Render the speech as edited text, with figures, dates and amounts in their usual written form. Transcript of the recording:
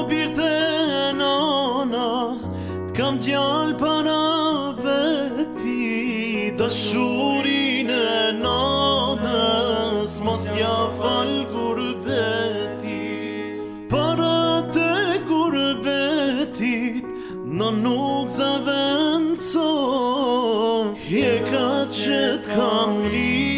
birte nana t'kam djal pana veti dashurin e nanës mos ja fal gurbeti para te gurbetit në nuk zavend so je ka që t'kam li